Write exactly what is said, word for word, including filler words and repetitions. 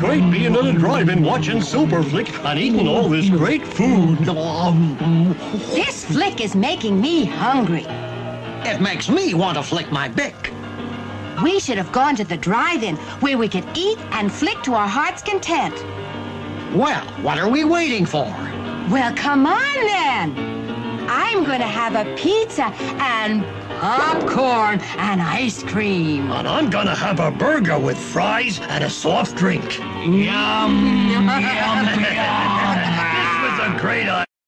great being at a drive-in watching Super Flick and eating all this great food. This flick is making me hungry. It makes me want to flick my bick. We should have gone to the drive-in where we could eat and flick to our heart's content. Well, what are we waiting for? Well, come on then. I'm going to have a pizza and popcorn and ice cream. And I'm gonna have a burger with fries and a soft drink. Yum, yum, yum. This was a great idea.